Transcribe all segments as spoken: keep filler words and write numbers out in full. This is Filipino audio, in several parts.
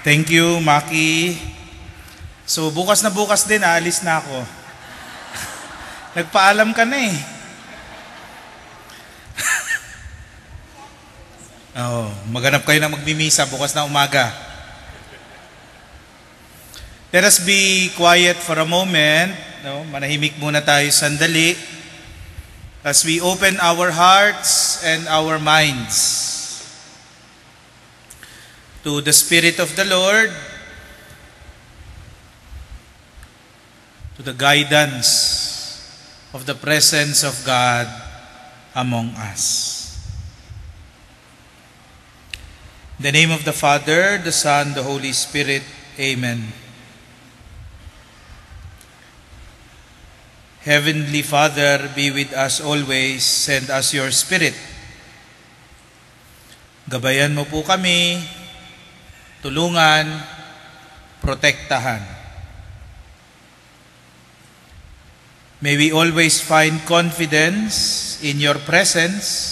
Thank you, Maki. So, bukas na bukas din, aalis na ako. Nagpaalam ka na eh. Oh, maghanap kayo na magmimisa bukas na umaga. Let us be quiet for a moment. No? Manahimik muna tayo sandali as we open our hearts and our minds to the Spirit of the Lord, to the guidance of the presence of God among us. In the name of the Father, the Son, the Holy Spirit. Amen. Heavenly Father, be with us always. Send us your Spirit. Gabayan mo po kami, tulungan, protektahan. May we always find confidence in your presence.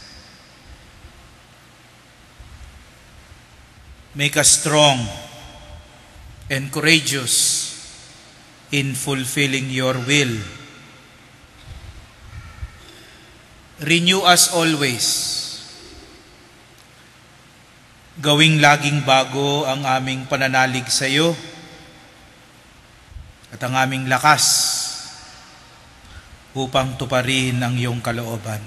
Make us strong and courageous in fulfilling your will. Renew us always. Gawing laging bago ang aming pananalig sa iyo at ang aming lakas upang tuparin ang iyong kalooban.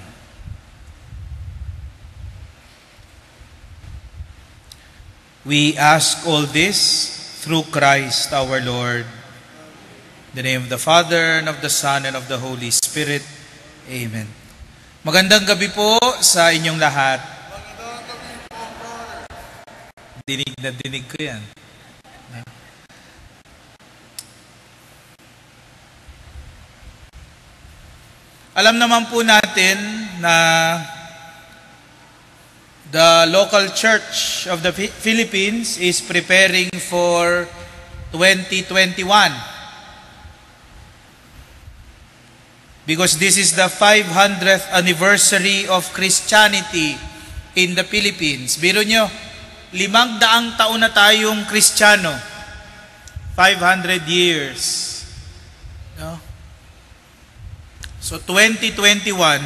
We ask all this through Christ our Lord. In the name of the Father, and of the Son, and of the Holy Spirit. Amen. Magandang gabi po sa inyong lahat. Dinig na dinig ko yan. Alam naman po natin na the local church of the Philippines is preparing for twenty twenty-one. Because this is the five hundredth anniversary of Christianity in the Philippines. Biro nyo, limang daang taon na tayong Kristiyano. five hundred years. No? So twenty twenty-one,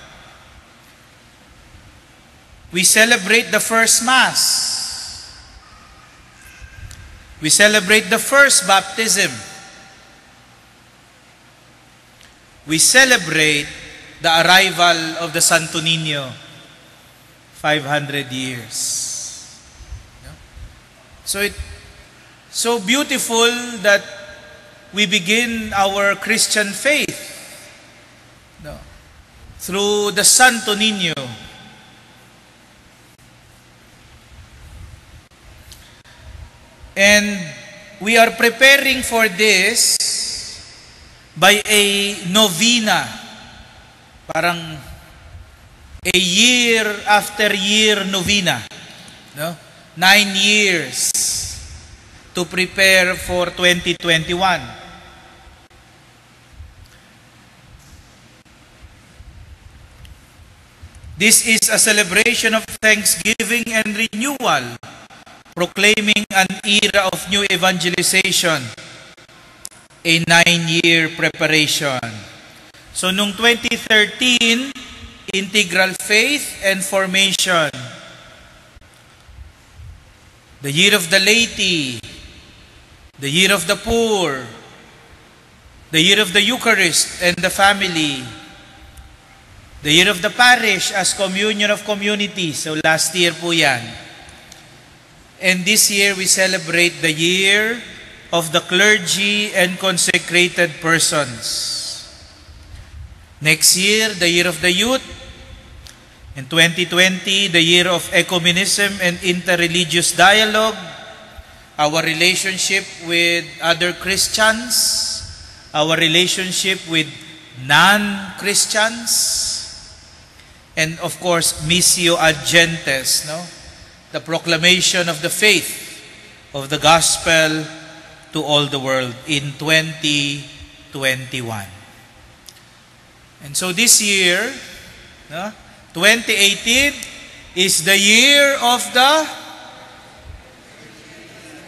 we celebrate the first Mass. We celebrate the first baptism. We celebrate the arrival of the Santo Niño, five hundred years. So it so beautiful that we begin our Christian faith no, through the Santo Niño. And we are preparing for this by a novena. Parang a year after year novena. No? Nine years to prepare for twenty twenty-one. This is a celebration of thanksgiving and renewal, proclaiming an era of new evangelization, a nine-year preparation. So, nung twenty thirteen, integral faith and formation. The year of the laity, the year of the poor, the year of the Eucharist and the family, the year of the parish as communion of communities. So, last year po yan. And this year, we celebrate the year of the clergy and consecrated persons. Next year, the year of the youth. In twenty twenty, the year of ecumenism and interreligious dialogue. Our relationship with other Christians. Our relationship with non-Christians. And of course, Missio ad Gentes, no? The proclamation of the faith of the gospel to all the world in twenty twenty-one. And so this year, no, twenty eighteen is the year of the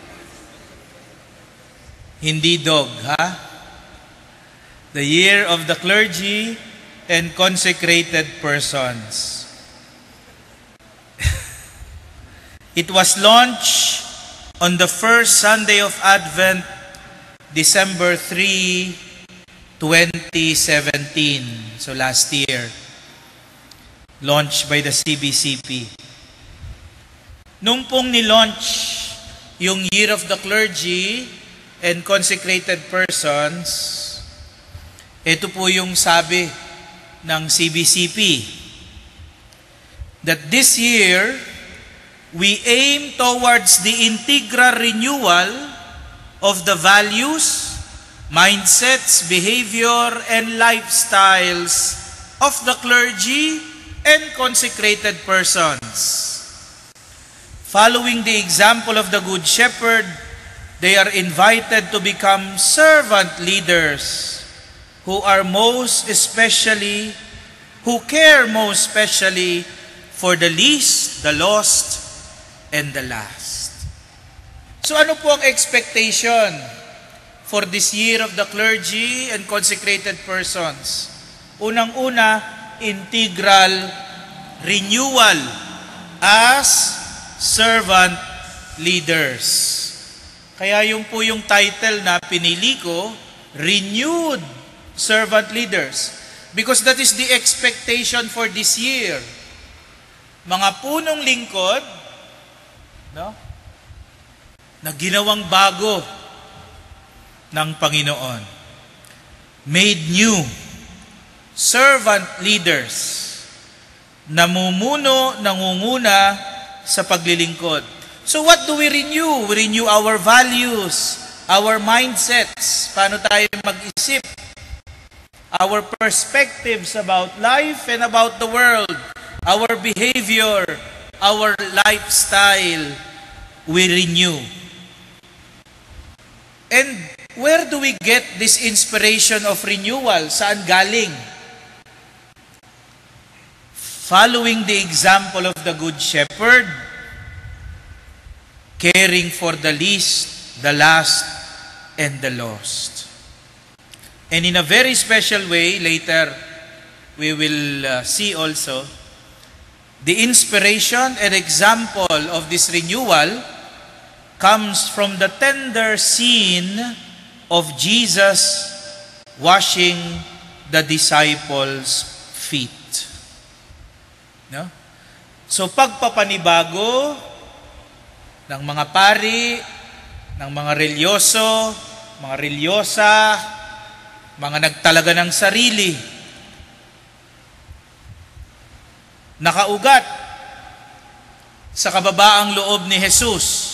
Hindi dog, ha? The year of the clergy and consecrated persons. It was launched on the first Sunday of Advent, December third, twenty seventeen. So last year. Launched by the C B C P. Nung pong ni-launch yung Year of the Clergy and Consecrated Persons, ito po yung sabi ng C B C P, that this year, we aim towards the integral renewal of the values, mindsets, behavior, and lifestyles of the clergy and consecrated persons. Following the example of the Good Shepherd, they are invited to become servant leaders who are most especially, who care most especially for the least, the lost, and the last. So ano po ang expectation for this year of the clergy and consecrated persons? Unang-una, integral renewal as servant leaders. Kaya yung po yung title na pinili ko, Renewed Servant Leaders. Because that is the expectation for this year. Mga punong lingkod, no? Na ginawang bago ng Panginoon. Made new. Servant leaders. Namumuno, nangunguna sa paglilingkod. So what do we renew? We renew our values, our mindsets, paano tayo mag-isip, our perspectives about life and about the world, our behavior, our lifestyle, we renew. And where do we get this inspiration of renewal? Saan galing? Following the example of the Good Shepherd, caring for the least, the last, and the lost. And in a very special way, later we will uh, see also, the inspiration and example of this renewal comes from the tender scene of Jesus washing the disciples' feet. No? So pagpapanibago ng mga pari, ng mga relyoso, mga relyosa, mga nagtalaga ng sarili, nakaugat sa kababaang loob ni Jesus.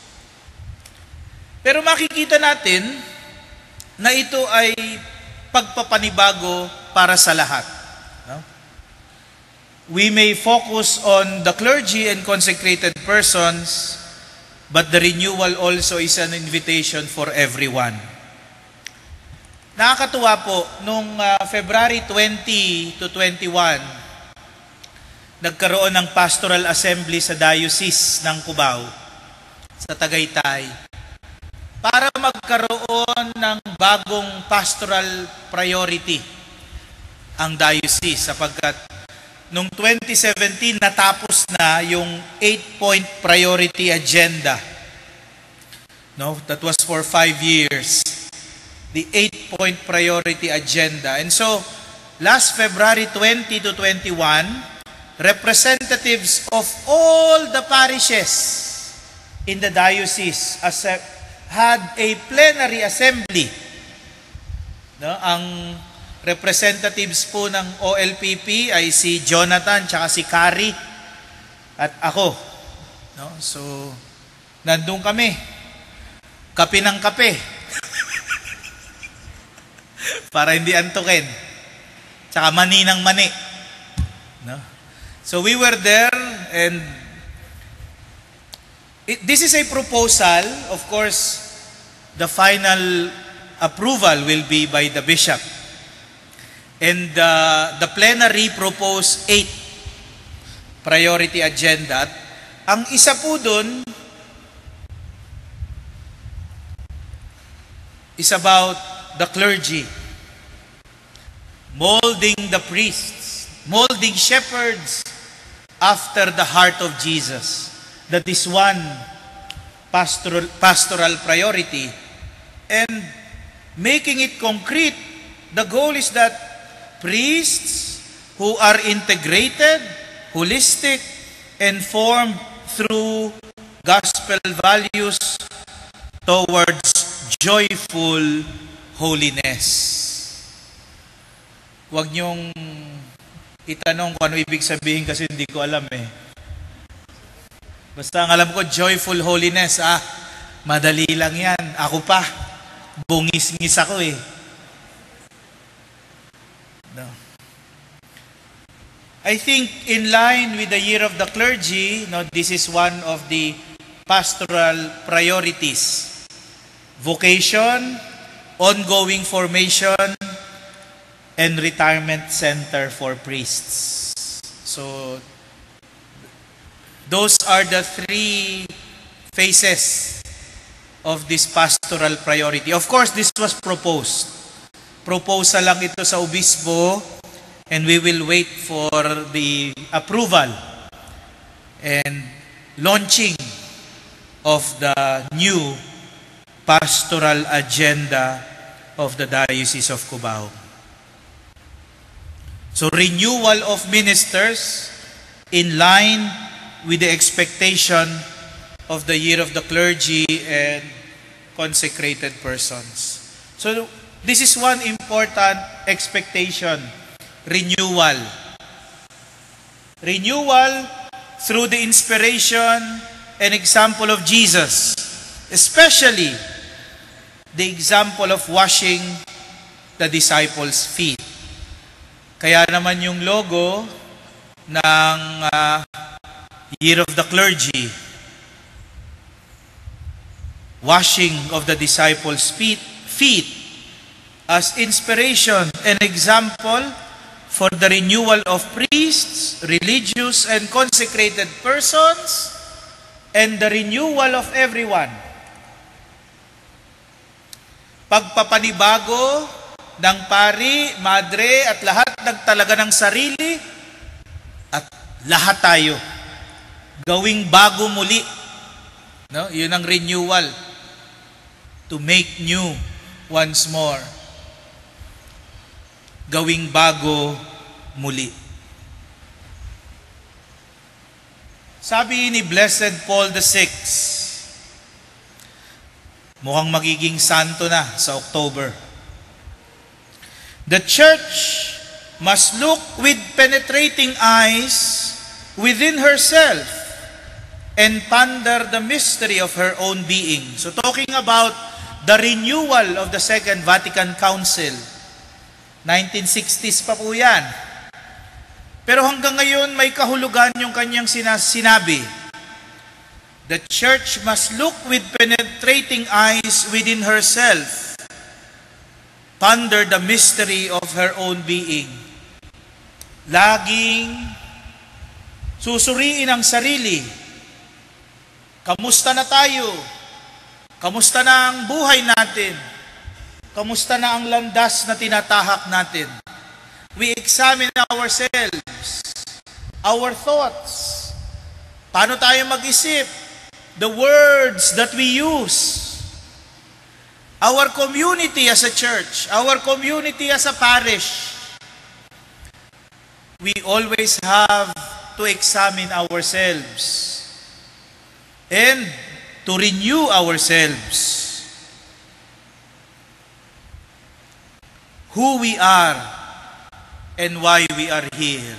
Pero makikita natin na ito ay pagpapanibago para sa lahat. No? We may focus on the clergy and consecrated persons, but the renewal also is an invitation for everyone. Nakakatuwa po, nung uh, February twenty to twenty-one, nagkaroon ng pastoral assembly sa diocese ng Cubao, sa Tagaytay, para magkaroon ng bagong pastoral priority ang diocese, sapagkat noong twenty seventeen natapos na yung eight-point priority agenda. No, that was for five years. The eight-point priority agenda. And so, last February twenty to twenty-one, representatives of all the parishes in the diocese had a plenary assembly. No, ang representatives po ng O L P P ay si Jonathan tsaka si Carrie at ako. No? So, nandun kami. Kape ng kape. Para hindi antukin. Tsaka mani ng mani. No? So, we were there and it, this is a proposal. Of course, the final approval will be by the bishop. And uh, the plenary proposed eight priority agenda. At ang isa po dun, is about the clergy, molding the priests, molding shepherds after the heart of Jesus. That is one pastoral, pastoral priority. And making it concrete, the goal is that priests who are integrated, holistic, and formed through gospel values towards joyful holiness. Huwag niyong itanong kung ano ibig sabihin kasi hindi ko alam eh. Basta ang alam ko, joyful holiness. Ah, madali lang yan. Ako pa, bungis-ngis ako eh. No. I think in line with the year of the clergy, no, this is one of the pastoral priorities. Vocation, ongoing formation, and retirement center for priests. So, those are the three phases of this pastoral priority. Of course, this was proposed. Proposal lang ito sa obispo, and we will wait for the approval and launching of the new pastoral agenda of the Diocese of Cubao. So, renewal of ministers in line with the expectation of the year of the clergy and consecrated persons. So, this is one important expectation, renewal. Renewal through the inspiration and example of Jesus, especially the example of washing the disciples' feet. Kaya naman yung logo ng uh, Year of the Clergy, washing of the disciples' feet, feet as inspiration and example for the renewal of priests, religious and consecrated persons, and the renewal of everyone. Pagpapanibago ng pari, madre, at lahat nagtalaga ng sarili, at lahat tayo gawing bago muli. No? Yun ang renewal. To make new once more. Gawing bago muli. Sabi ni Blessed Paul the Sixth, mukhang magiging santo na sa October. The church must look with penetrating eyes within herself and ponder the mystery of her own being. So talking about the renewal of the Second Vatican Council, nineteen sixties pa po yan. Pero hanggang ngayon may kahulugan yung kanyang sinabi. The church must look with penetrating eyes within herself, ponder the mystery of her own being. Laging susuriin ang sarili. Kamusta na tayo? Kamusta na ang buhay natin? Kamusta na ang landas na tinatahak natin? We examine ourselves, our thoughts. Paano tayo mag-isip? The words that we use. Our community as a church, our community as a parish. We always have to examine ourselves and to renew ourselves. Who we are and why we are here.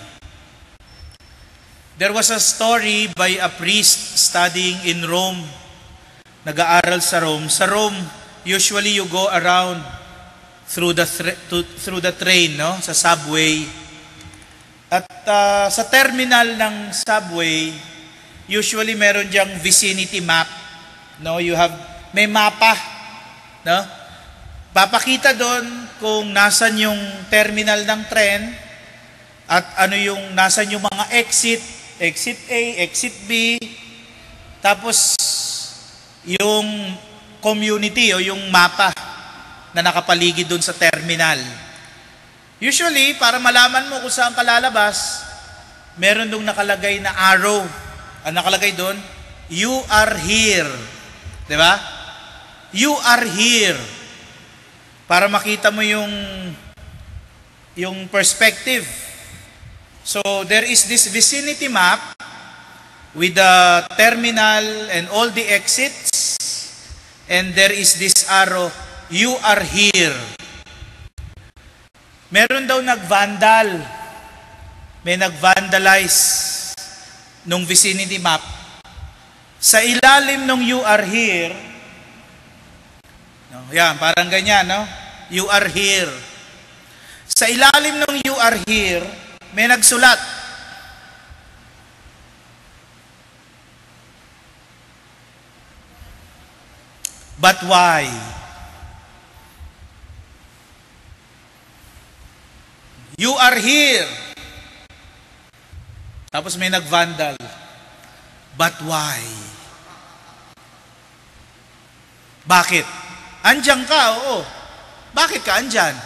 There was a story by a priest studying in Rome. Nag-aaral sa Rome. Sa Rome, usually you go around through the to, through the train, no? Sa subway. At uh, sa terminal ng subway, usually meron diyang vicinity map. No, you have may mapa, no? Papakita doon kung nasan yung terminal ng tren at ano yung nasan yung mga exit, exit A, exit B. Tapos yung community o yung mapa na nakapaligid doon sa terminal. Usually, para malaman mo kung saan ka lalabas, meron doon nakalagay na arrow. Ang nakalagay doon, you are here. Diba? You are here. Para makita mo yung yung perspective. So, there is this vicinity map with the terminal and all the exits. And there is this arrow, you are here. Meron daw nag-vandal. May nag-vandalize nung vicinity map. Sa ilalim nung you are here, no, yan, parang ganyan, no? You are here. Sa ilalim nung you are here, may nagsulat. But why? You are here. Tapos may nag-vandal. But why? Bakit? Andiyan ka, oo. Bakit ka andyan?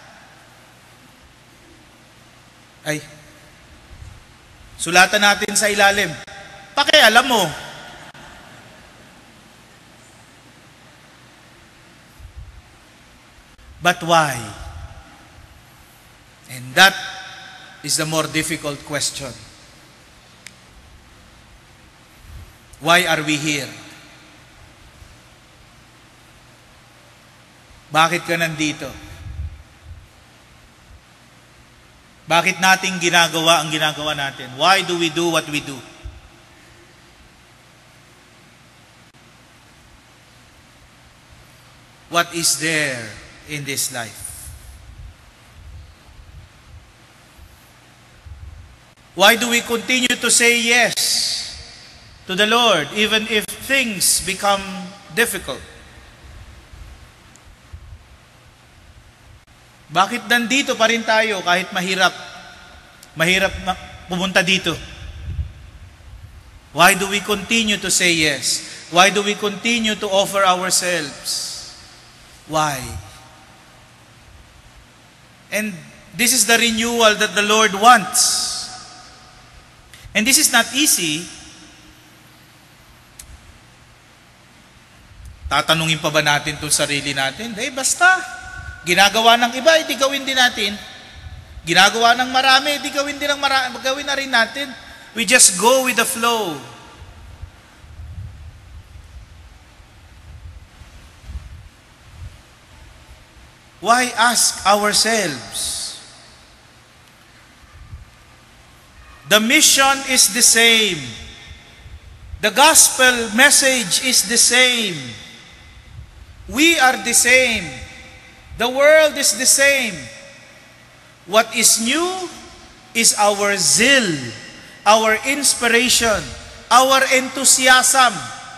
Ay, sulatan natin sa ilalim. Pakialam mo. But why? And that is the more difficult question. Why are we here? Bakit ka nandito? Bakit nating ginagawa ang ginagawa natin? Why do we do what we do? What is there in this life? Why do we continue to say yes to the Lord even if things become difficult? Bakit nandito pa rin tayo kahit mahirap? Mahirap pumunta dito. Why do we continue to say yes? Why do we continue to offer ourselves? Why? And this is the renewal that the Lord wants. And this is not easy. Tatanungin pa ba natin itong sarili natin? Eh, basta. Ginagawa ng iba, hindi gawin din natin. Ginagawa ng marami, hindi gawin din ng marami, gawin na rin natin. We just go with the flow. Why ask ourselves? The mission is the same. The gospel message is the same. We are the same. The world is the same. What is new is our zeal, our inspiration, our enthusiasm.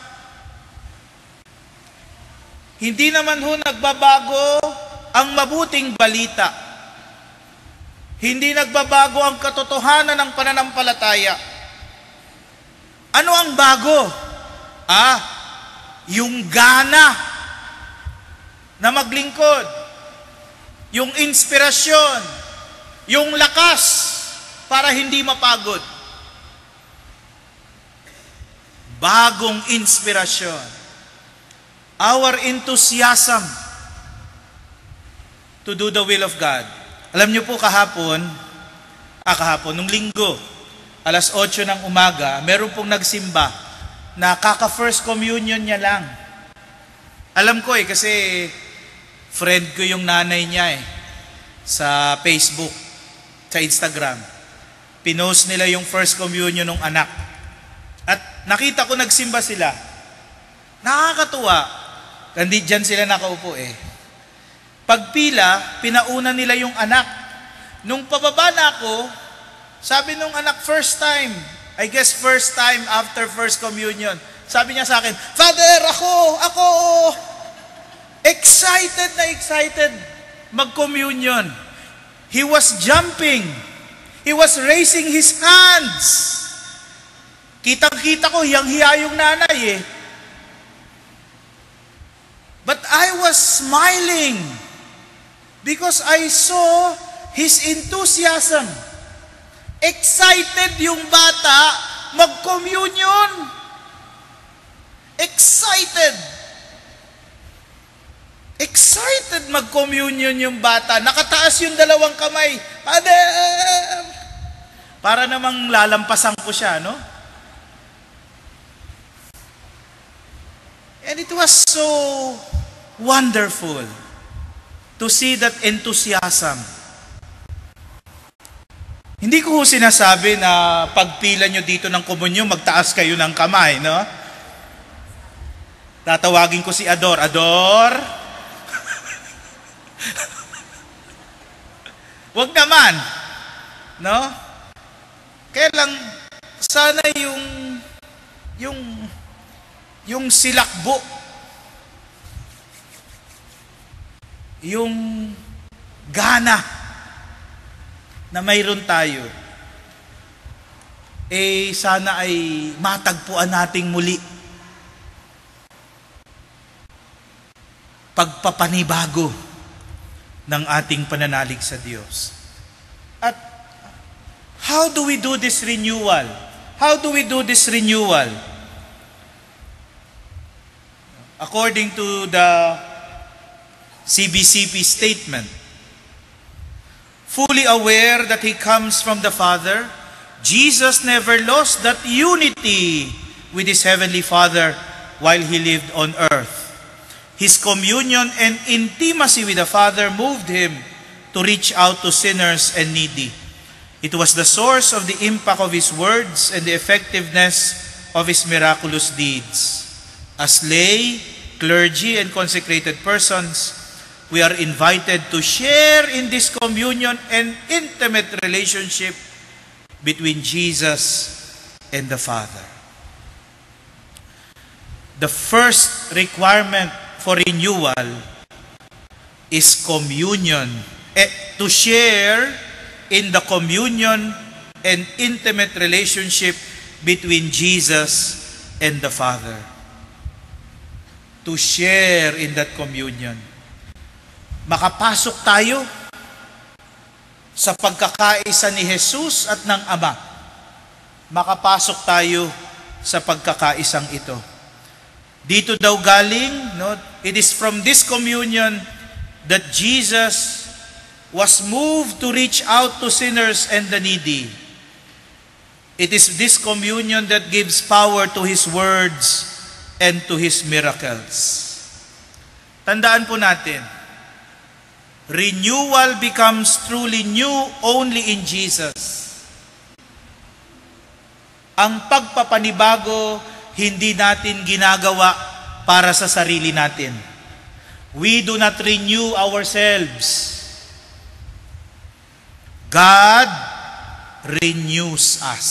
Hindi naman ho nagbabago ang mabuting balita. Hindi nagbabago ang katotohanan ng pananampalataya. Ano ang bago? Ah, yung gana na maglingkod, yung inspirasyon, yung lakas para hindi mapagod. Bagong inspirasyon. Our enthusiasm to do the will of God. Alam niyo po kahapon, ah kahapon, nung linggo, alas otso ng umaga, meron pong nagsimba na kaka-first communion niya lang. Alam ko eh, kasi friend ko yung nanay niya eh, sa Facebook, sa Instagram. Pinost nila yung first communion ng anak. At nakita ko nagsimba sila. Nakakatuwa. Kandi dyan sila nakaupo eh. Pagpila, pinauna nila yung anak. Nung pababa na ako, sabi nung anak, first time. I guess first time after first communion. Sabi niya sa akin, Father, ako, ako. Excited na excited mag-communion. He was jumping. He was raising his hands. Kitang-kita ko, hiyang-hiya yung nanay eh. But I was smiling. Because I saw his enthusiasm. Excited yung bata mag-communion. Excited. Excited mag-communion yung bata. Nakataas yung dalawang kamay. Father! Para namang lalampasan ko siya, no? And it was so wonderful to see that enthusiasm. Hindi ko sinasabi na pagpila nyo dito ng komunyon, magtaas kayo ng kamay, no? Tatawagin ko si Ador. Ador? Wag naman. No? Kaya lang, sana yung, yung, yung silakbo, yung gana na mayroon tayo, eh sana ay matagpuan nating muli. Pagpapanibago ng ating pananalig sa Diyos. At how do we do this renewal? How do we do this renewal? According to the C B C P statement, fully aware that He comes from the Father, Jesus never lost that unity with His Heavenly Father while He lived on earth. His communion and intimacy with the Father moved Him to reach out to sinners and needy. It was the source of the impact of His words and the effectiveness of His miraculous deeds. As lay, clergy, and consecrated persons, we are invited to share in this communion and intimate relationship between Jesus and the Father. The first requirement for renewal is communion. Eh, to share in the communion and intimate relationship between Jesus and the Father. To share in that communion. Makapasok tayo sa pagkakaisa ni Jesus at ng Ama. Makapasok tayo sa pagkakaisang ito. Dito daw galing, no? It is from this communion that Jesus was moved to reach out to sinners and the needy. It is this communion that gives power to His words and to His miracles. Tandaan po natin, renewal becomes truly new only in Jesus. Ang pagpapanibago, hindi natin ginagawa para sa sarili natin. We do not renew ourselves. God renews us.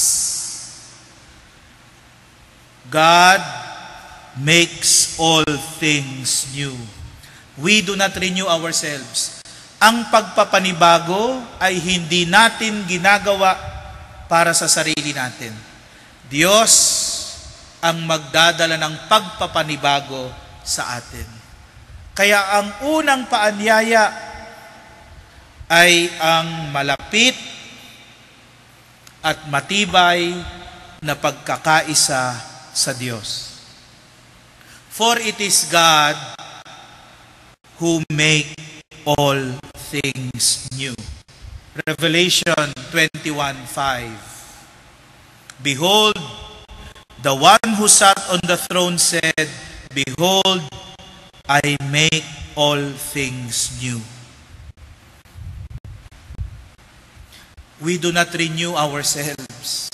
God makes all things new. We do not renew ourselves. Ang pagpapanibago ay hindi natin ginagawa para sa sarili natin. Diyos ang magdadala ng pagpapanibago sa atin. Kaya ang unang paanyaya ay ang malapit at matibay na pagkakaisa sa Diyos. For it is God who make all things new. Revelation twenty-one five. Behold, the one who sat on the throne said, Behold, I make all things new. We do not renew ourselves.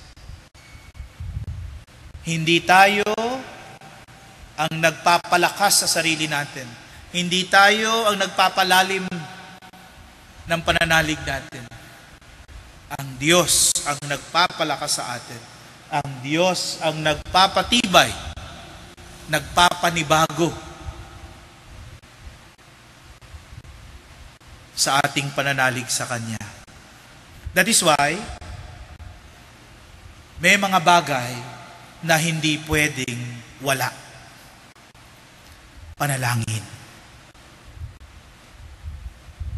Hindi tayo ang nagpapalakas sa sarili natin. Hindi tayo ang nagpapalalim ng pananalig natin. Ang Diyos ang nagpapalakas sa atin. Ang Diyos ang nagpapatibay, nagpapanibago sa ating pananalig sa Kanya. That is why, may mga bagay na hindi pwedeng wala. Panalangin.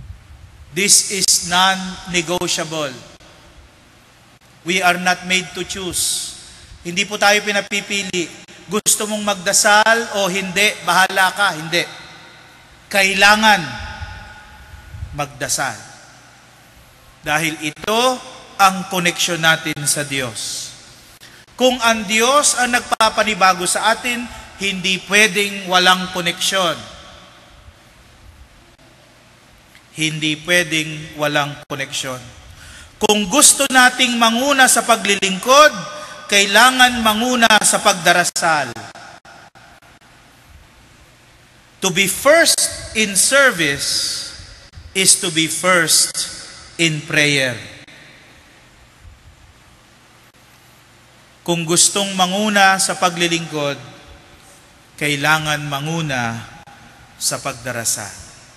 This is non-negotiable. We are not made to choose. Hindi po tayo pinapipili. Gusto mong magdasal o hindi, bahala ka, hindi. Kailangan magdasal. Dahil ito ang koneksyon natin sa Diyos. Kung ang Diyos ang nagpapanibago sa atin, hindi pwedeng walang koneksyon. Hindi pwedeng walang koneksyon. Kung gusto nating manguna sa paglilingkod, kailangan manguna sa pagdarasal. To be first in service is to be first in prayer. Kung gustong manguna sa paglilingkod, kailangan manguna sa pagdarasal.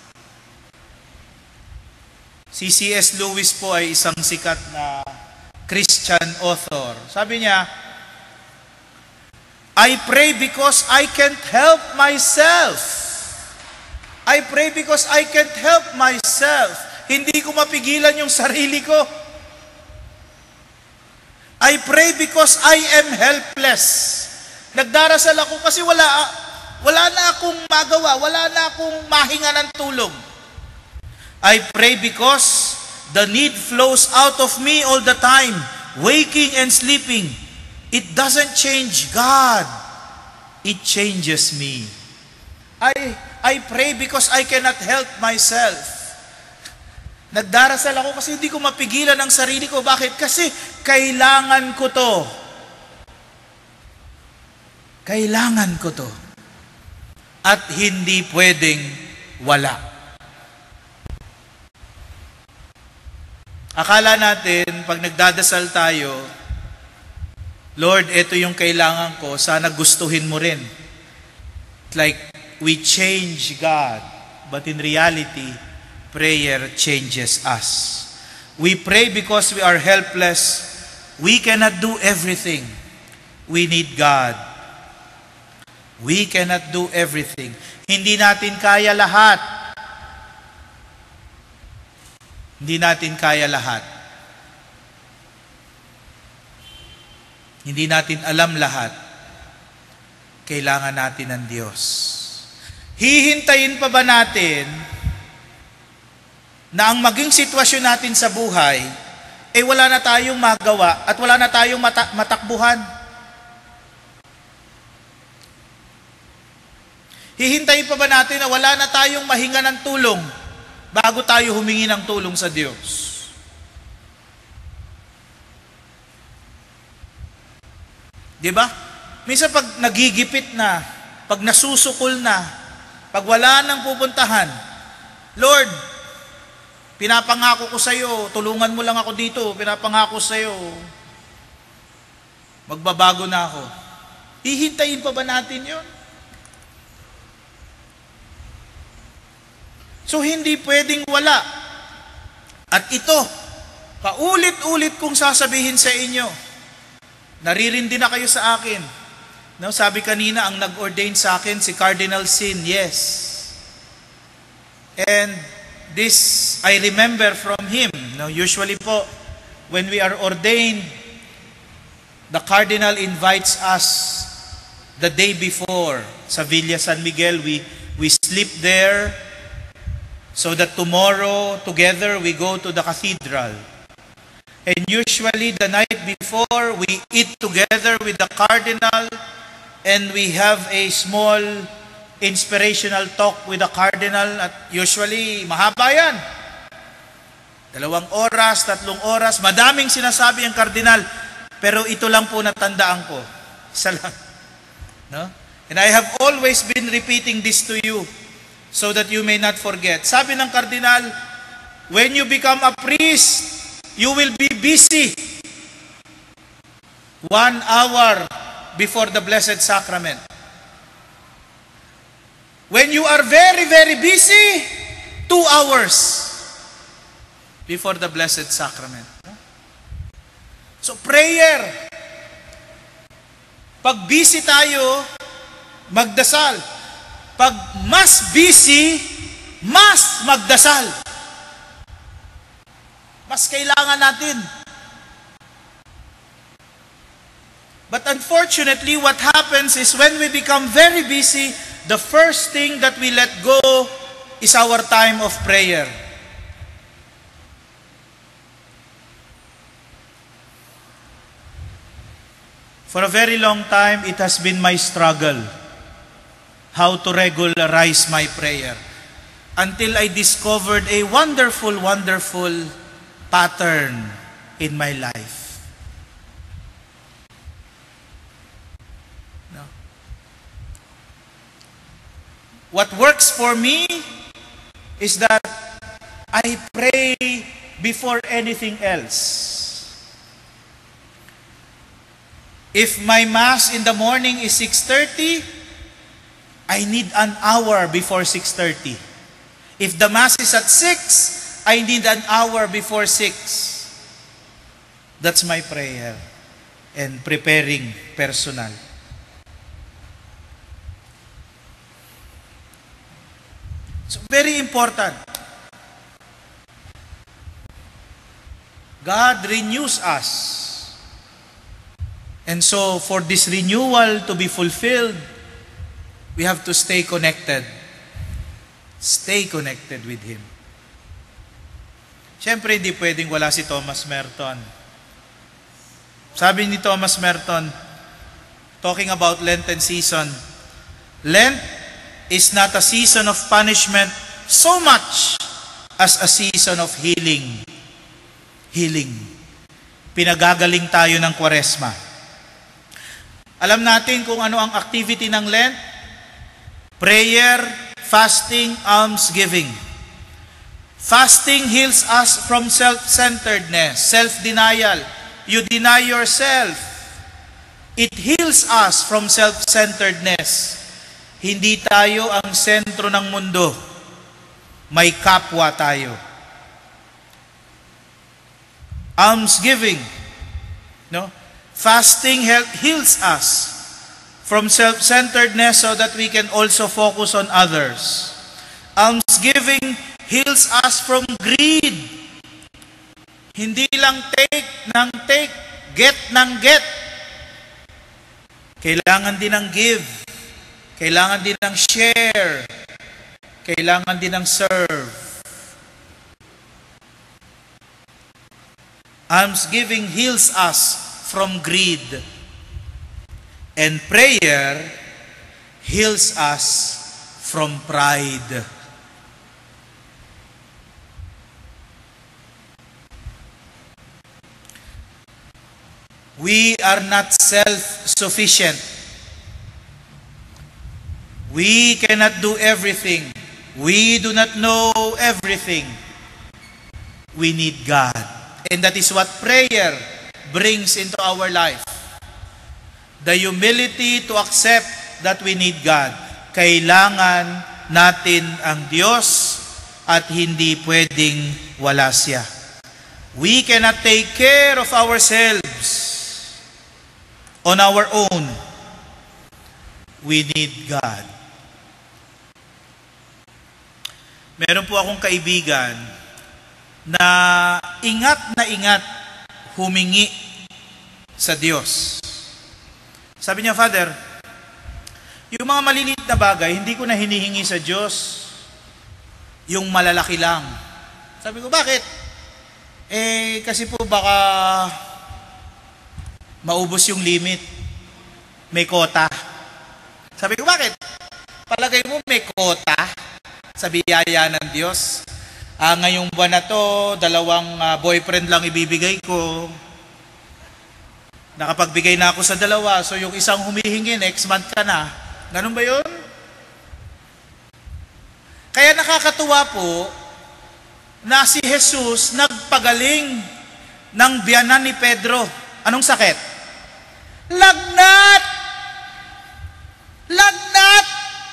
Si C S Lewis po ay isang sikat na Christian author. Sabi niya, I pray because I can't help myself. I pray because I can't help myself. Hindi ko mapigilan yung sarili ko. I pray because I am helpless. Nagdarasal ako kasi wala, wala na akong magawa, wala na akong mahinga ng tulong. I pray because the need flows out of me all the time, waking and sleeping. It doesn't change God. It changes me. I, I pray because I cannot help myself. Nagdarasal ako kasi hindi ko mapigilan ang sarili ko. Bakit? Kasi kailangan ko to. Kailangan ko to. At hindi pwedeng wala. Akala natin, pag nagdadasal tayo, Lord, ito yung kailangan ko, sana gustuhin mo rin. It's like, we change God. But in reality, prayer changes us. We pray because we are helpless. We cannot do everything. We need God. We cannot do everything. Hindi natin kaya lahat. Hindi natin kaya lahat. Hindi natin alam lahat. Kailangan natin ng Diyos. Hihintayin pa ba natin na ang maging sitwasyon natin sa buhay, eh wala na tayong magawa at wala na tayong mata- matakbuhan? Hihintayin pa ba natin na wala na tayong mahinga ng tulong bago tayo humingi ng tulong sa Diyos? Diba? Minsan pag nagigipit na, pag nasusukol na, pag wala nang pupuntahan, Lord, pinapangako ko sa iyo, tulungan mo lang ako dito, pinapangako sa iyo, magbabago na ako. Hihintayin pa ba natin yun? So, hindi pwedeng wala. At ito, paulit-ulit kong sasabihin sa inyo, naririndi na kayo sa akin. No, sabi kanina, ang nag-ordain sa akin, si Cardinal Sin, yes. And this, I remember from him. No, usually po, when we are ordained, the Cardinal invites us the day before. Sa Villa San Miguel, we, we sleep there, so that tomorrow, together, we go to the cathedral. And usually, the night before, we eat together with the Cardinal, and we have a small inspirational talk with the Cardinal. At usually, mahaba yan. Dalawang oras, tatlong oras, madaming sinasabi ang Cardinal. Pero ito lang po natandaan ko. Isa lang. No? And I have always been repeating this to you, so that you may not forget. Sabi ng Cardinal, when you become a priest, you will be busy one hour before the Blessed Sacrament. When you are very, very busy, two hours before the Blessed Sacrament. So prayer. Pag busy tayo, magdasal. Pag mas busy, mas magdasal. Mas kailangan natin. But unfortunately, what happens is when we become very busy, the first thing that we let go is our time of prayer. For a very long time, it has been my struggle how to regularize my prayer until I discovered a wonderful, wonderful pattern in my life. No? What works for me is that I pray before anything else. If my Mass in the morning is six thirty, I need an hour before six thirty. If the Mass is at six, I need an hour before six. That's my prayer and preparing personal. So very important. God renews us. And so, for this renewal to be fulfilled, we have to stay connected. Stay connected with Him. Siyempre, hindi pwedeng wala si Thomas Merton. Sabi ni Thomas Merton, talking about Lenten season, Lent is not a season of punishment so much as a season of healing. Healing. Pinagagaling tayo ng Kwaresma. Alam natin kung ano ang activity ng Lent? Prayer, fasting, almsgiving. Fasting heals us from self-centeredness, self-denial. You deny yourself. It heals us from self-centeredness. Hindi tayo ang sentro ng mundo. May kapwa tayo. Almsgiving, no? Fasting help, heals us from self-centeredness so that we can also focus on others. Almsgiving heals us from greed. Hindi lang take ng take, get ng get. Kailangan din ng give. Kailangan din ng share. Kailangan din ng serve. Almsgiving heals us from greed. And prayer heals us from pride. We are not self-sufficient. We cannot do everything. We do not know everything. We need God. And that is what prayer brings into our life. The humility to accept that we need God. Kailangan natin ang Diyos at hindi pwedeng wala siya. We cannot take care of ourselves on our own. We need God. Meron po akong kaibigan na ingat na ingat humingi sa Diyos. Sabi niya, Father, yung mga maliliit na bagay, hindi ko na hinihingi sa Diyos. Yung malalaki lang. Sabi ko, bakit? Eh, kasi po baka maubos yung limit. May kota. Sabi ko, bakit? Palagay mo may kota sa biyaya ng Diyos. Ah, ngayong buwan na to, dalawang uh, boyfriend lang ibibigay ko. Nakapagbigay na ako sa dalawa, so yung isang humihingi, next month ka na. Ganun ba yun? Kaya nakakatuwa po na si Jesus nagpagaling ng biyanan ni Pedro. Anong sakit? Lagnat! Lagnat!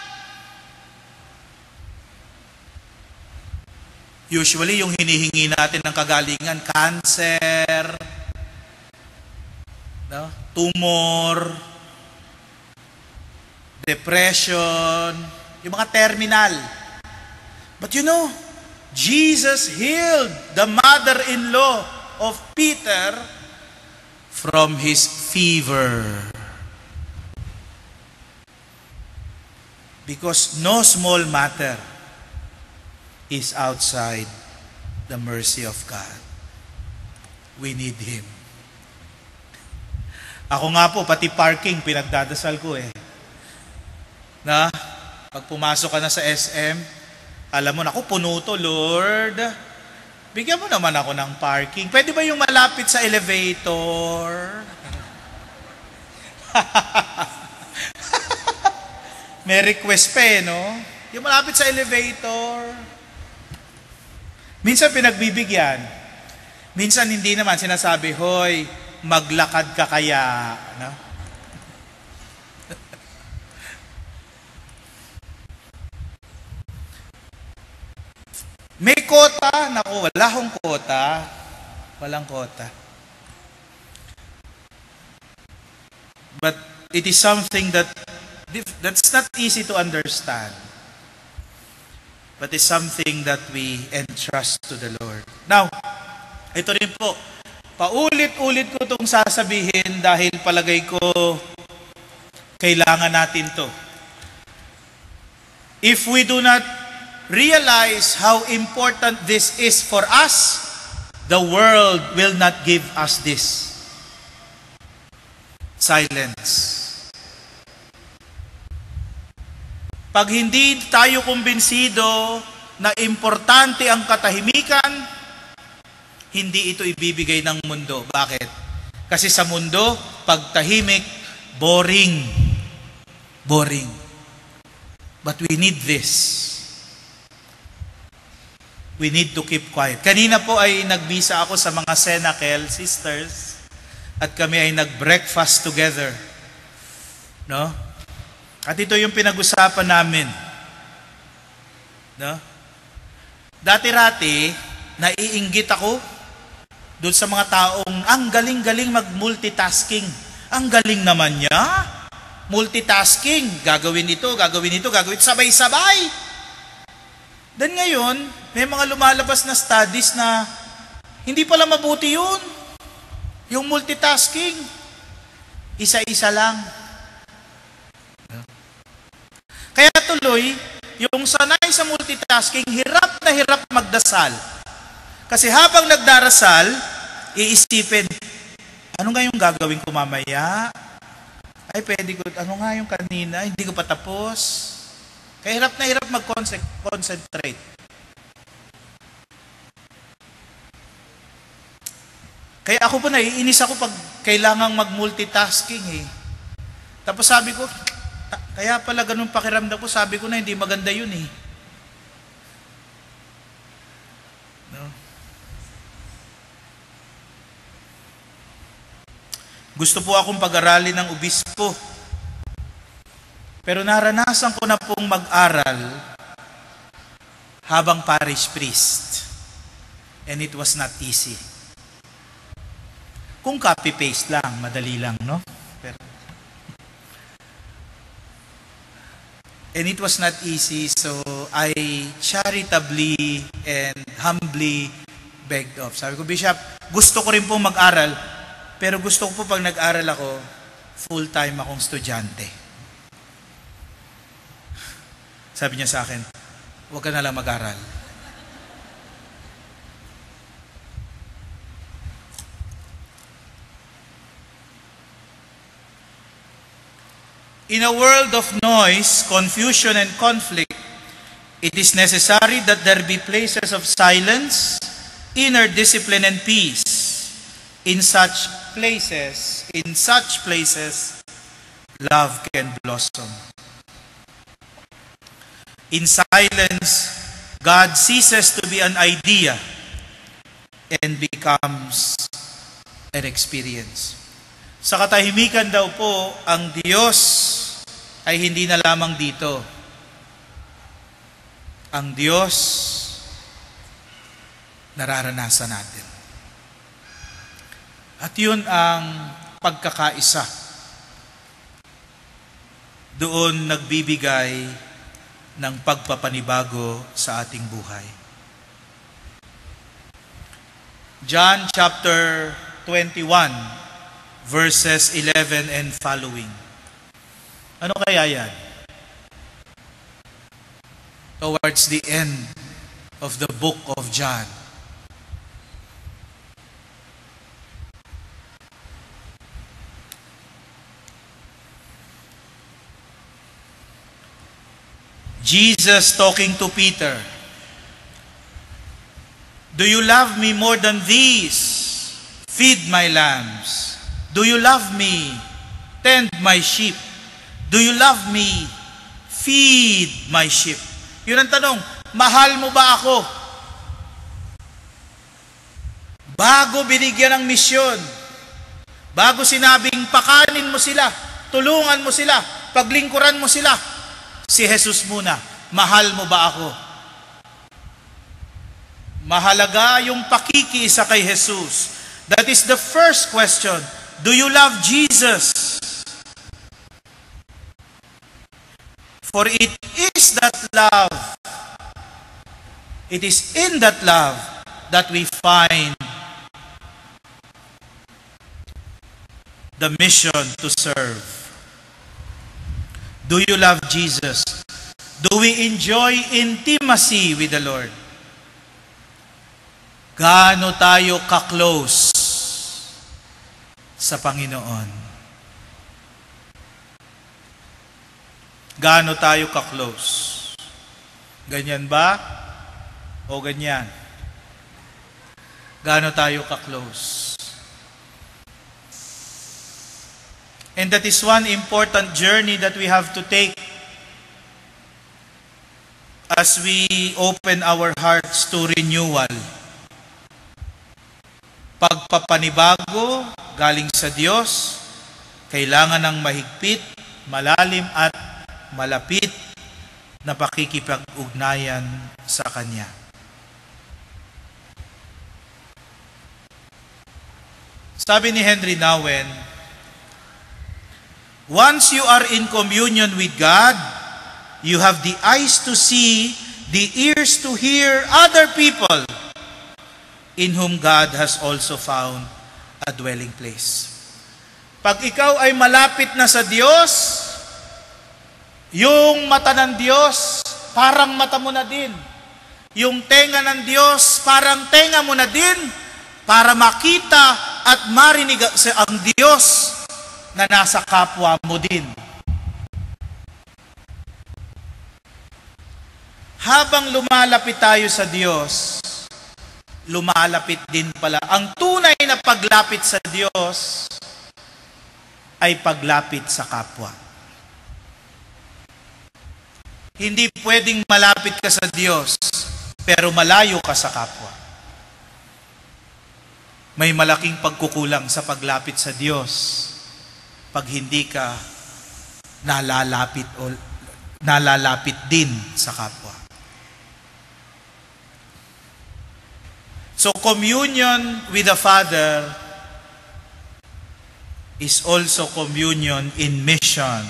Usually, yung hinihingi natin ng kagalingan, cancer, no? Tumor, depression, yung mga terminal. But you know, Jesus healed the mother-in-law of Peter from his fever. Because no small matter is outside the mercy of God. We need Him. Ako nga po, pati parking, pinagdadasal ko eh. Na, pag pumasok ka na sa S M, alam mo na, ako puno to, Lord. Bigyan mo naman ako ng parking. Pwede ba yung malapit sa elevator? May request pa eh, no? Yung malapit sa elevator. Minsan pinagbibigyan. Minsan hindi naman sinasabi, hoy, maglakad ka kaya. No? May kota. Naku, wala akong kota. Walang kota. But it is something that that's not easy to understand. But it's something that we entrust to the Lord. Now, ito rin po, paulit-ulit ko itong sasabihin dahil palagay ko kailangan natin to. If we do not realize how important this is for us, the world will not give us this. Silence. Pag hindi tayo kumbinsido na importante ang katahimikan, hindi ito ibibigay ng mundo. Bakit? Kasi sa mundo, pag tahimik, boring. Boring. But we need this. We need to keep quiet. Kanina po ay nagbisa ako sa mga Senacle sisters at kami ay nag-breakfast together. No? At ito yung pinag-usapan namin. No? Dati-rati, naiinggit ako doon sa mga taong ang galing-galing mag-multitasking. Ang galing naman niya. Multitasking. Gagawin ito, gagawin ito, gagawin ito. Sabay-sabay. Then ngayon, may mga lumalabas na studies na hindi pala mabuti yun. Yung multitasking. Isa-isa lang. Kaya tuloy, yung sanay sa multitasking, hirap na hirap magdasal. Kasi habang nagdarasal, iisipin, ano nga yung gagawin ko mamaya? Ay, pwede ko, ano nga yung kanina? Hindi ko pa tapos. Kaya hirap na hirap mag-concentrate. Kaya ako po, naiinis ako pag kailangang mag-multitasking eh. Tapos sabi ko, kaya pala ganun pakiramdam ko, sabi ko na hindi maganda yun eh. No? Gusto po akong pag-aralin ng obispo. Pero naranasan ko na pong mag-aral habang parish priest. And it was not easy. Kung copy-paste lang, madali lang, no? Pero and it was not easy, so I charitably and humbly begged off. Sabi ko, Bishop, gusto ko rin pong mag-aral, pero gusto ko po pag nag-aral ako, full-time akong estudyante. Sabi niya sa akin, huwag ka na lang mag-aral. In a world of noise, confusion, and conflict, it is necessary that there be places of silence, inner discipline, and peace. In such places, in such places, love can blossom. In silence, God ceases to be an idea and becomes an experience. Sa katahimikan daw po, ang Diyos ay hindi na lamang dito. Ang Diyos, nararanasan natin. At yun ang pagkakaisa. Doon nagbibigay ng pagpapanibago sa ating buhay. John chapter twenty-one, verses eleven and following. Ano kaya yan? Towards the end of the book of John. Jesus talking to Peter. Do you love me more than these? Feed my lambs. Do you love me? Tend my sheep. Do you love me? Feed my sheep. Yun ang tanong, mahal mo ba ako? Bago binigyan ng misyon, bago sinabing pakanin mo sila, tulungan mo sila, paglingkuran mo sila, si Jesus muna, mahal mo ba ako? Mahalaga yung pakikiisa kay Jesus. That is the first question. Do you love Jesus? For it is that love, it is in that love that we find the mission to serve. Do you love Jesus? Do we enjoy intimacy with the Lord? Gaano tayo ka-close sa Panginoon? Gaano tayo ka-close? Ganyan ba? O ganyan? Gaano tayo ka-close? And that is one important journey that we have to take as we open our hearts to renewal. Pagpapanibago galing sa Diyos, kailangan ng mahigpit, malalim at malapit na pakikipag-ugnayan sa Kanya. Sabi ni Henry Nouwen, once you are in communion with God, you have the eyes to see, the ears to hear other people in whom God has also found a dwelling place. Pag ikaw ay malapit na sa Diyos, yung mata ng Diyos, parang mata mo na din. Yung tenga ng Diyos, parang tenga mo na din para makita at marinig ang Diyos na nasa kapwa mo din. Habang lumalapit tayo sa Diyos, lumalapit din pala. Ang tunay na paglapit sa Diyos ay paglapit sa kapwa. Hindi pwedeng malapit ka sa Diyos, pero malayo ka sa kapwa. May malaking pagkukulang sa paglapit sa Diyos pag hindi ka nalalapit o nalalapit din sa kapwa. So communion with the Father is also communion in mission.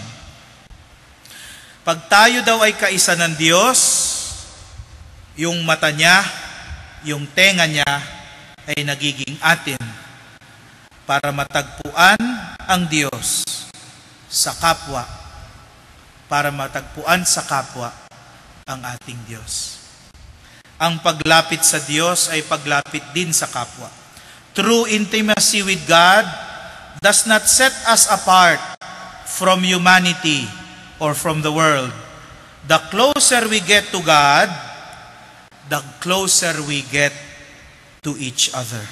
Pag tayo daw ay kaisa ng Diyos, yung mata niya, yung tenga niya ay nagiging atin para matagpuan ang Diyos sa kapwa, para matagpuan sa kapwa ang ating Diyos. Ang paglapit sa Diyos ay paglapit din sa kapwa. True intimacy with God does not set us apart from humanity or from the world. The closer we get to God, the closer we get to each other.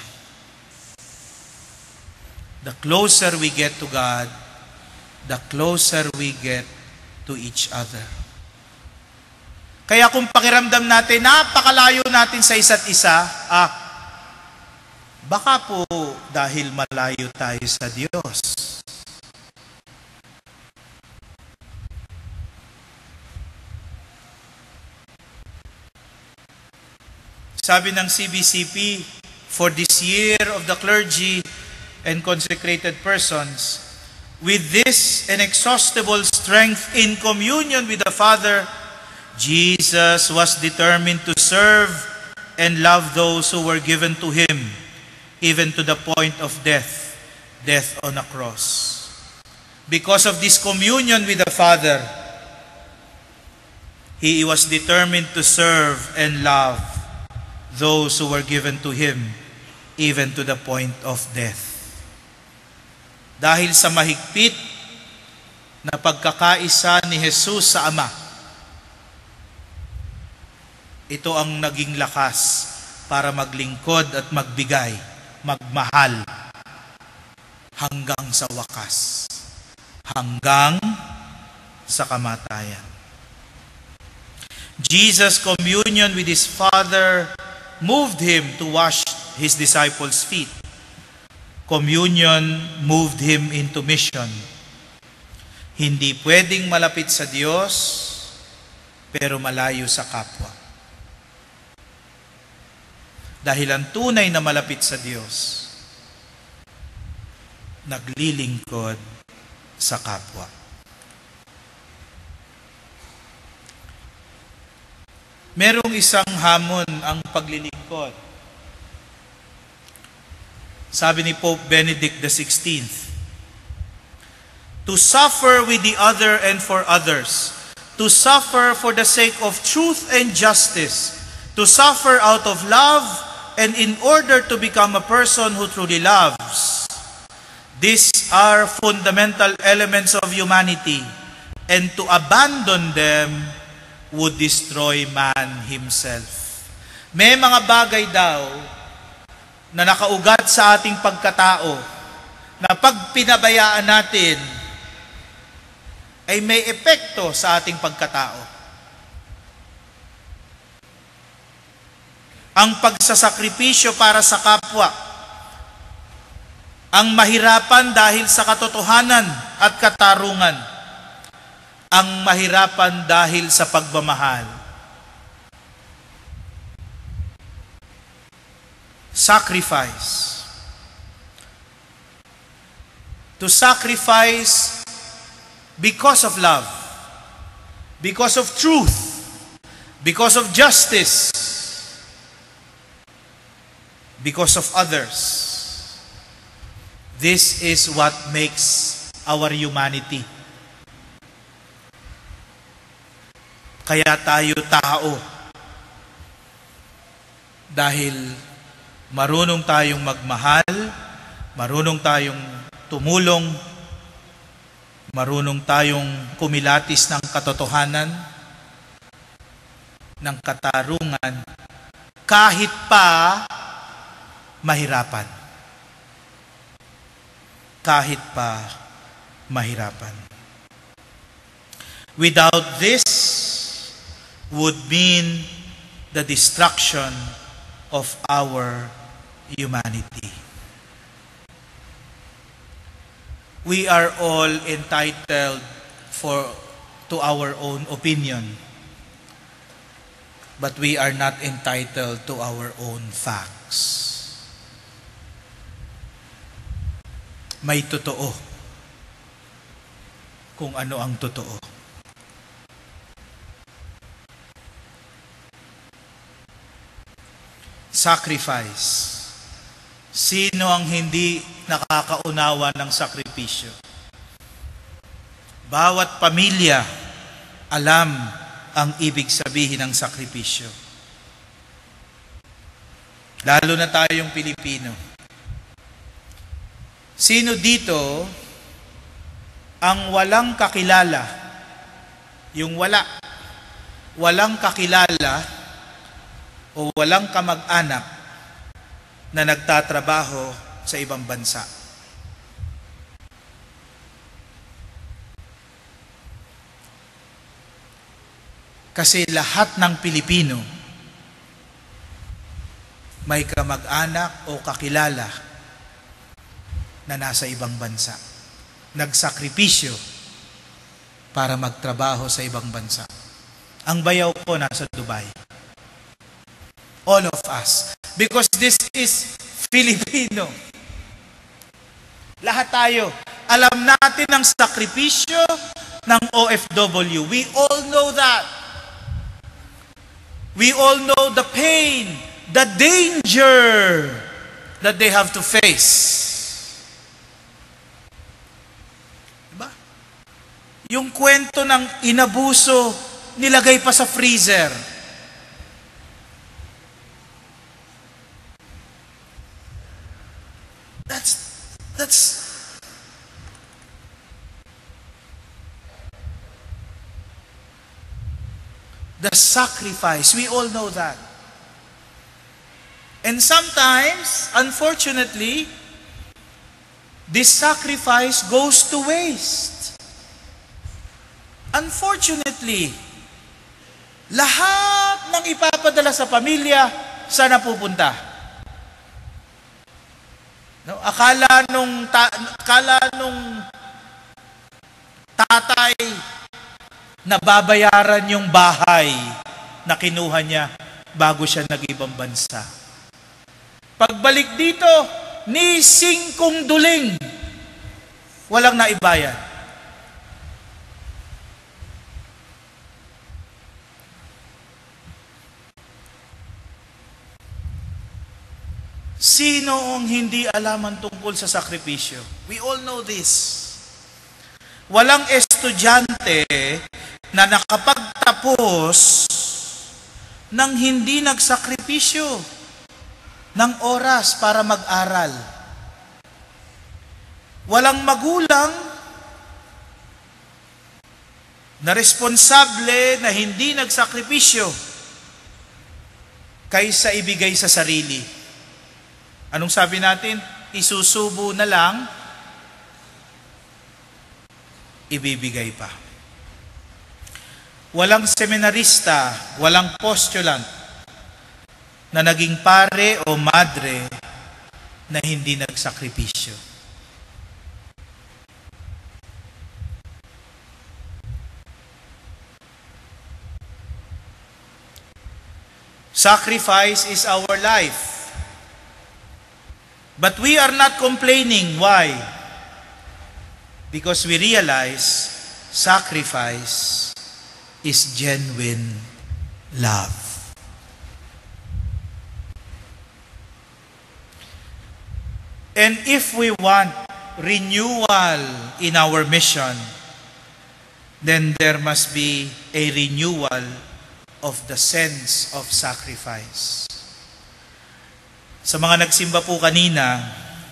The closer we get to God, the closer we get to each other. Kaya kung pakiramdam natin, napakalayo natin sa isa't isa, ah, baka po dahil malayo tayo sa Diyos. Sabi ng C B C P, for this year of the clergy and consecrated persons, with this inexhaustible strength in communion with the Father, Jesus was determined to serve and love those who were given to Him even to the point of death, death on a cross. Because of this communion with the Father, he was determined to serve and love those who were given to him, even to the point of death. Dahil sa mahigpit na pagkakaisa ni Jesus sa Ama, ito ang naging lakas para maglingkod at magbigay, magmahal hanggang sa wakas, hanggang sa kamatayan. Jesus' communion with his Father moved him to wash his disciples' feet. Communion moved him into mission. Hindi pwedeng malapit sa Diyos, pero malayo sa kapwa. Dahil ang tunay na malapit sa Diyos, naglilingkod sa kapwa. Merong isang hamon ang paglilingkod. Sabi ni Pope Benedict the sixteenth, to suffer with the other and for others, to suffer for the sake of truth and justice, to suffer out of love and in order to become a person who truly loves. These are fundamental elements of humanity, and to abandon them would destroy man himself. May mga bagay daw na nakaugat sa ating pagkatao na pag pinabayaan natin ay may epekto sa ating pagkatao. Ang pagsasakripisyo para sa kapwa, ang mahirapan dahil sa katotohanan at katarungan, ang mahirapan dahil sa pagmamahal. Sacrifice. To sacrifice because of love, because of truth, because of justice, because of others. This is what makes our humanity. Kaya tayo tao. Dahil marunong tayong magmahal, marunong tayong tumulong, marunong tayong kumilatis ng katotohanan, ng katarungan, kahit pa mahirapan. Kahit pa mahirapan. Without this would mean the destruction of our humanity. We are all entitled for to our own opinion, but we are not entitled to our own facts. May totoo kung ano ang totoo. Sacrifice. Sino ang hindi nakakaunawa ng sakripisyo? Bawat pamilya alam ang ibig sabihin ng sakripisyo. Lalo na tayong Pilipino. Sino dito ang walang kakilala? Yung wala. Walang kakilala o walang kamag-anak na nagtatrabaho sa ibang bansa. Kasi lahat ng Pilipino may kamag-anak o kakilala na nasa ibang bansa. Nagsakripisyo para magtrabaho sa ibang bansa. Ang bayaw ko nasa Dubai. All of us. Because this is Filipino. Lahat tayo. Alam natin ang sakripisyo ng O F W. We all know that. We all know the pain, the danger that they have to face. Diba? Yung kwento ng inabuso, nilagay pa sa freezer. That's, that's, the sacrifice. We all know that. And sometimes, unfortunately, this sacrifice goes to waste. Unfortunately, lahat ng ipapadala sa pamilya, saan napupunta? No, akala nung ta, akala nung tatay nababayaran yung bahay na kinuha niya bago siya nag-ibang bansa. Pagbalik dito, ni singkong duling, walang naibayad. Sino ang hindi alaman tungkol sa sakripisyo? We all know this. Walang estudyante na nakapagtapos nang hindi nagsakripisyo ng oras para mag-aral. Walang magulang na responsable na hindi nagsakripisyo kaysa ibigay sa sarili. Anong sabi natin? Isusubo na lang, ibibigay pa. Walang seminarista, walang postulant na naging pare o madre na hindi nagsakripisyo. Sacrifice is our life. But we are not complaining. Why? Because we realize sacrifice is genuine love. And if we want renewal in our mission, then there must be a renewal of the sense of sacrifice. Sa mga nagsimba po kanina,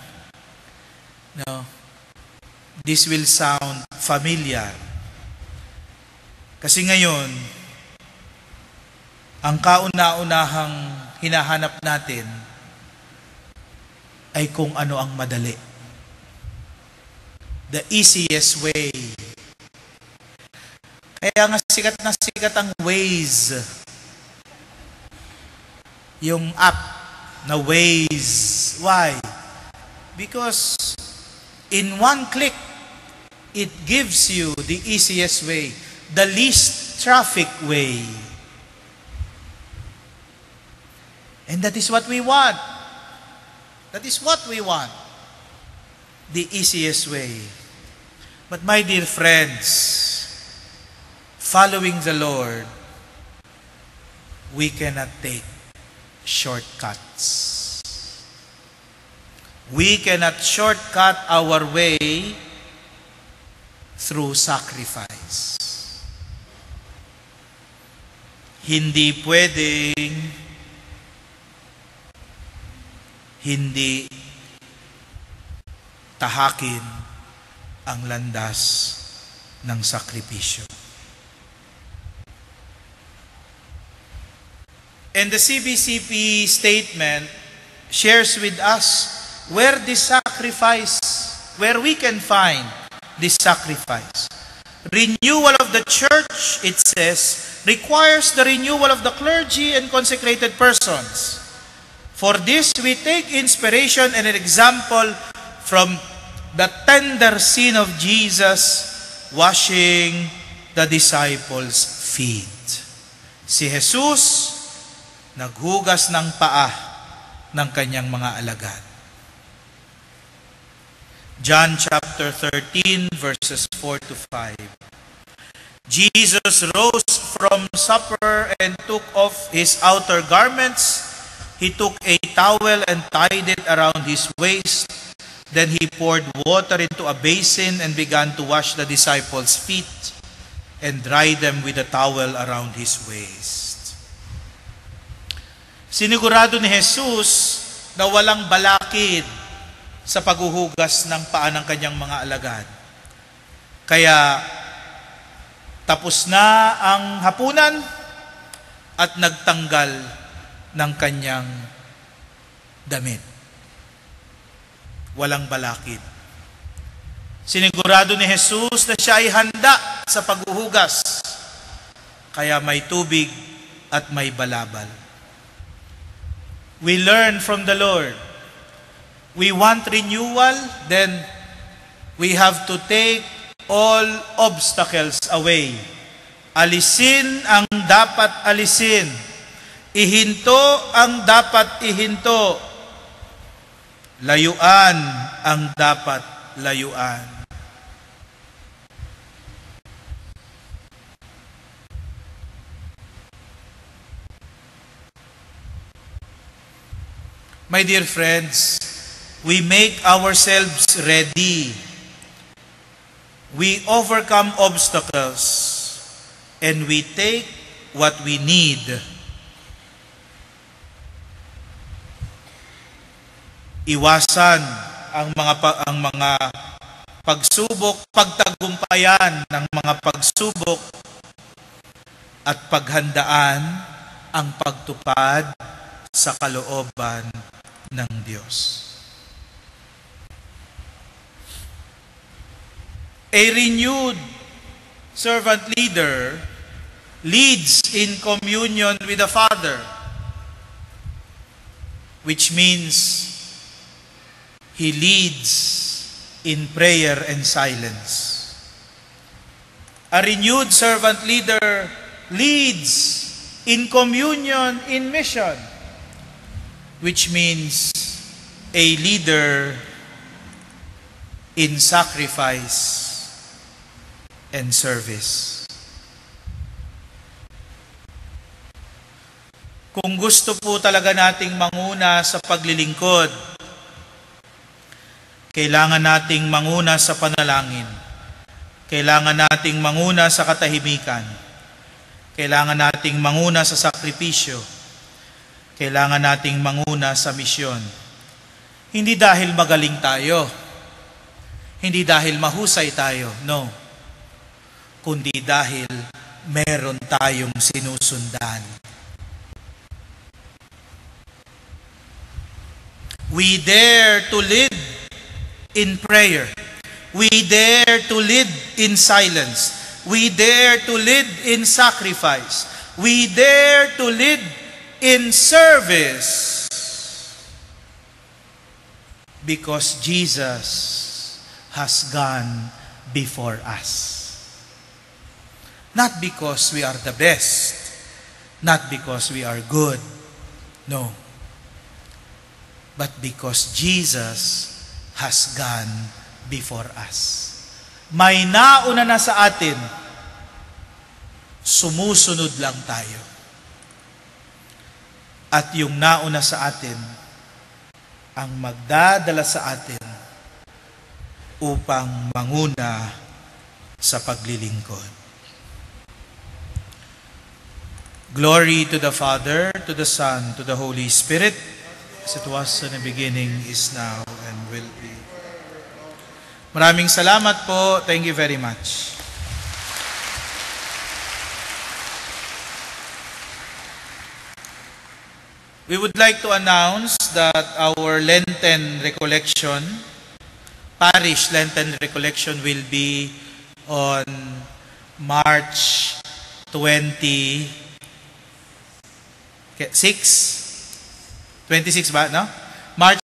no, this will sound familiar. Kasi ngayon, ang kauna-unahang hinahanap natin ay kung ano ang madali. The easiest way. Kaya nga sikat na sikat ang Waze. Yung app na Waze. Why? Because in one click, it gives you the easiest way, the least traffic way. And that is what we want. That is what we want. The easiest way. But my dear friends, following the Lord, we cannot take shortcuts. We cannot shortcut our way through sacrifice. Hindi pwedeng hindi tahakin ang landas ng sakripisyo. And the C B C P statement shares with us where this sacrifice, where we can find this sacrifice. Renewal of the church, it says, requires the renewal of the clergy and consecrated persons. For this, we take inspiration and an example from the tender scene of Jesus washing the disciples' feet. Si Jesus naghugas ng paa ng kanyang mga alagad. John chapter thirteen, verses four to five. Jesus rose from supper and took off his outer garments, He took a towel and tied it around his waist. Then he poured water into a basin and began to wash the disciples' feet and dry them with a towel around his waist. Sinigurado ni Jesus na walang balakid sa paghuhugas ng paa ng kanyang mga alagad. Kaya tapos na ang hapunan at nagtanggal ng kanyang damit. Walang balakid. Sinigurado ni Jesus na siya ay handa sa paghuhugas. Kaya may tubig at may balabal. We learn from the Lord. We want renewal, then we have to take all obstacles away. Alisin ang dapat alisin. Ihinto ang dapat ihinto. Layuan ang dapat layuan. My dear friends, we make ourselves ready. We overcome obstacles and we take what we need. Iwasan ang mga ang mga pagsubok, pagtagumpayan ng mga pagsubok at paghandaan ang pagtupad sa kalooban ng Diyos. A renewed servant leader leads in communion with the Father, which means he leads in prayer and silence. A renewed servant leader leads in communion in mission, which means a leader in sacrifice and service. Kung gusto po talaga nating manguna sa paglilingkod, kailangan nating manguna sa panalangin. Kailangan nating manguna sa katahimikan. Kailangan nating manguna sa sakripisyo. Kailangan nating manguna sa misyon. Hindi dahil magaling tayo. Hindi dahil mahusay tayo. No. Kundi dahil meron tayong sinusundan. We dare to lead in prayer. We dare to lead in silence. We dare to lead in sacrifice. We dare to lead in service. Because Jesus has gone before us. Not because we are the best. Not because we are good. No. But because Jesus has gone before us. May nauna na sa atin, sumusunod lang tayo. At yung nauna sa atin, ang magdadala sa atin upang manguna sa paglilingkod. Glory to the Father, to the Son, to the Holy Spirit, as it was in the beginning, is now, and will be. Maraming salamat po. Thank you very much. We would like to announce that our Lenten recollection, parish Lenten recollection, will be on March twenty-sixth. twenty-six ba, no? March